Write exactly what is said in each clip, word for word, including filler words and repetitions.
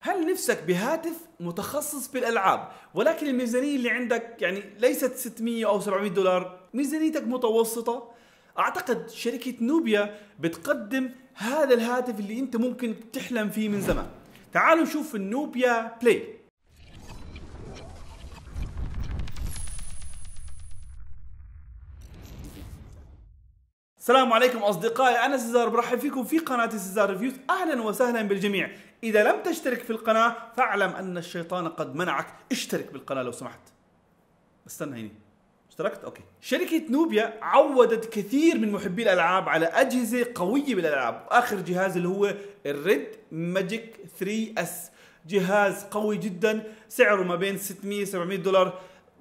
هل نفسك بهاتف متخصص بالألعاب ولكن الميزانية اللي عندك يعني ليست ستمية أو سبعمية دولار، ميزانيتك متوسطة؟ أعتقد شركة نوبيا بتقدم هذا الهاتف اللي أنت ممكن تحلم فيه من زمان. تعالوا نشوف النوبيا بلاي. السلام عليكم أصدقائي، أنا سيزار، برحب فيكم في قناة سيزار ريفيوز. أهلا وسهلا بالجميع. إذا لم تشترك في القناة فاعلم أن الشيطان قد منعك، اشترك بالقناة لو سمحت. استنى هيني، اشتركت؟ أوكي. شركة نوبيا عودت كثير من محبي الألعاب على أجهزة قوية بالألعاب، وآخر جهاز اللي هو الريد ماجيك ثري اس، جهاز قوي جدا، سعره ما بين ستمية سبعمية دولار،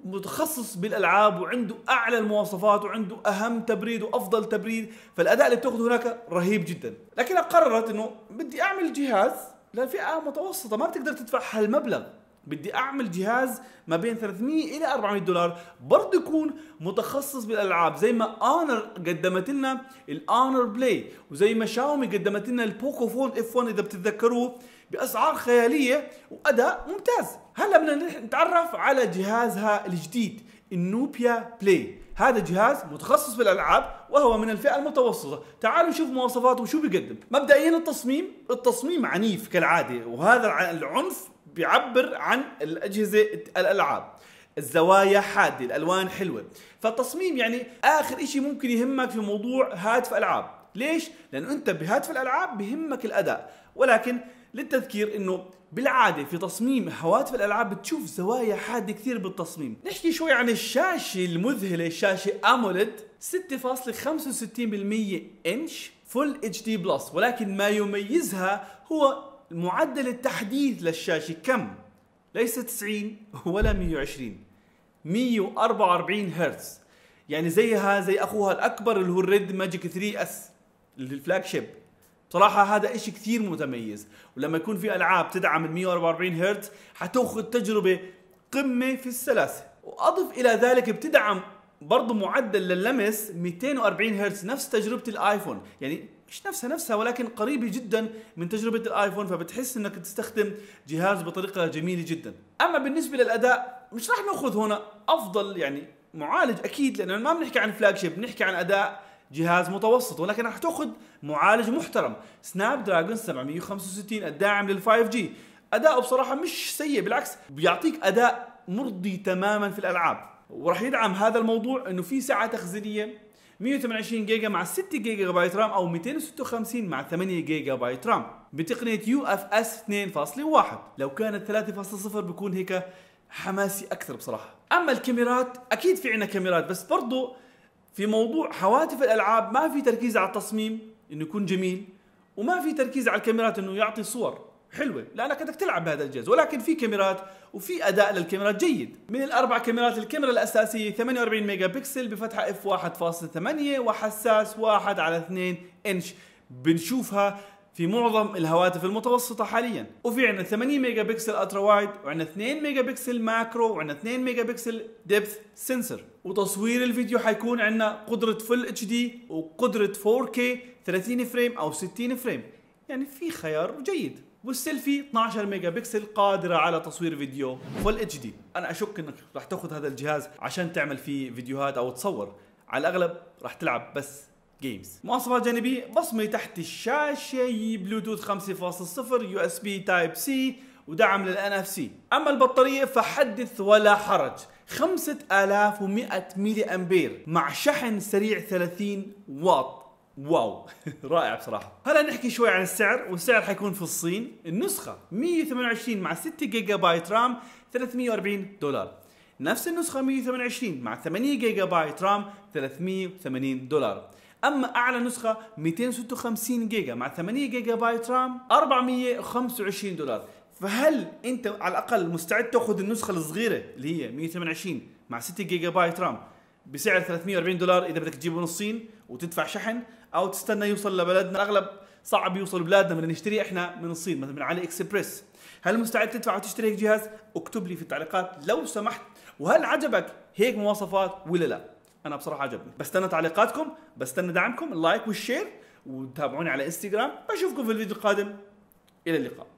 متخصص بالالعاب وعنده اعلى المواصفات وعنده اهم تبريد وافضل تبريد، فالاداء اللي بتاخذه هناك رهيب جدا. لكن قررت انه بدي اعمل جهاز لفئه متوسطه ما بتقدر تدفع هالمبلغ، بدي اعمل جهاز ما بين ثلاثمية الى أربعمية دولار برضه يكون متخصص بالالعاب، زي ما اونر قدمت لنا الاونر بلاي، وزي ما شاومي قدمت لنا البوكو فولد اف واحد اذا بتتذكروه، باسعار خياليه واداء ممتاز. هلا بدنا نتعرف على جهازها الجديد النوبيا بلاي. هذا جهاز متخصص بالالعاب وهو من الفئه المتوسطه. تعالوا نشوف مواصفاته وشو بيقدم. مبدئيا التصميم، التصميم عنيف كالعاده، وهذا العنف بيعبر عن الاجهزه الالعاب. الزوايا حاده، الالوان حلوه، فالتصميم يعني اخر اشي ممكن يهمك في موضوع هاتف العاب. ليش؟ لانه انت بهاتف الالعاب بهمك الاداء، ولكن للتذكير انه بالعاده في تصميم هواتف الالعاب بتشوف زوايا حاده كثير بالتصميم. نحكي شوي عن الشاشه المذهله، شاشه اموليد ستة فاصلة خمسة وستين بالمية انش فول اتش دي بلس، ولكن ما يميزها هو معدل التحديث للشاشه. كم؟ ليس تسعين ولا مية وعشرين، مية وأربعة وأربعين هرتز، يعني زيها زي اخوها الاكبر اللي هو الريد ماجيك ثري اس اللي الفلاج شيب. بصراحة هذا اشي كثير متميز، ولما يكون في العاب تدعم ال مية وأربعة وأربعين هرتز حتاخذ تجربة قمة في السلاسة. واضف الى ذلك بتدعم برضه معدل لللمس مئتين وأربعين هرتز، نفس تجربة الايفون، يعني مش نفسها نفسها ولكن قريبة جدا من تجربة الايفون، فبتحس انك تستخدم جهاز بطريقة جميلة جدا. اما بالنسبة للاداء مش راح ناخذ هنا افضل يعني معالج اكيد، لانه ما بنحكي عن فلاج شيب، بنحكي عن اداء جهاز متوسط، ولكن راح تاخذ معالج محترم سناب دراجون سبعمية وخمسة وستين الداعم لل فايف جي. اداؤه بصراحه مش سيء، بالعكس بيعطيك اداء مرضي تماما في الالعاب. وراح يدعم هذا الموضوع انه في سعه تخزينيه مية وثمانية وعشرين جيجا مع ستة جيجا بايت رام، او مئتين وستة وخمسين مع ثمانية جيجا بايت رام، بتقنيه يو اف اس اثنين فاصلة واحد. لو كانت ثلاثة فاصلة صفر بيكون هيك حماسي اكثر بصراحه. اما الكاميرات اكيد في عندنا كاميرات، بس برضه في موضوع هواتف الالعاب ما في تركيز على التصميم انه يكون جميل، وما في تركيز على الكاميرات انه يعطي صور حلوه، لانك بدك تلعب بهذا الجهاز، ولكن في كاميرات وفي اداء للكاميرات جيد. من الاربع كاميرات، الكاميرا الاساسيه ثمانية وأربعين ميجا بكسل بفتحه اف واحد فاصلة ثمانية وحساس واحد على اثنين انش، بنشوفها في معظم الهواتف المتوسطة حاليا. وفي عندنا ثمانية ميجا بكسل الترا وايد، وعندنا اثنين ميجا بكسل ماكرو، وعندنا اثنين ميجا بكسل ديبث سنسور. وتصوير الفيديو حيكون عندنا قدرة فل اتش دي وقدرة فور كي ثلاثين فريم او ستين فريم، يعني في خيار جيد. والسيلفي اثناشر ميجا بكسل قادرة على تصوير فيديو فل اتش دي. انا اشك انك راح تاخذ هذا الجهاز عشان تعمل فيه فيديوهات او تصور، على الاغلب راح تلعب بس جيمز. مواصفات جانبية، بصمة تحت الشاشة، بلوتوث خمسة فاصلة صفر، يو اس بي تايب سي، ودعم للان اف سي. اما البطارية فحدث ولا حرج، خمسة آلاف ومئة ميلي امبير مع شحن سريع ثلاثين واط. واو رائع بصراحة. هلا نحكي شوي عن السعر، والسعر حيكون في الصين. النسخة مية وثمانية وعشرين مع ستة جيجا بايت رام ثلاثمية وأربعين دولار، نفس النسخة مية وثمانية وعشرين مع ثمانية جيجا بايت رام ثلاثمية وثمانين دولار. اما اعلى نسخه مئتين وستة وخمسين جيجا مع ثمانية جيجا بايت رام أربعمية وخمسة وعشرين دولار. فهل انت على الاقل مستعد تاخذ النسخه الصغيره اللي هي مية وثمانية وعشرين مع ستة جيجا بايت رام بسعر ثلاثمية وأربعين دولار اذا بدك تجيبه من الصين وتدفع شحن، او تستنى يوصل لبلدنا؟ اغلب صعب يوصل بلادنا، بدنا نشتريه احنا من الصين مثلا من علي اكسبريس. هل مستعد تدفع وتشتري هيك جهاز؟ اكتب لي في التعليقات لو سمحت، وهل عجبك هيك مواصفات ولا لا؟ انا بصراحه عجبني. بستنى تعليقاتكم، بستنى دعمكم، اللايك والشير، وتابعوني على انستغرام. بشوفكم في الفيديو القادم. الى اللقاء.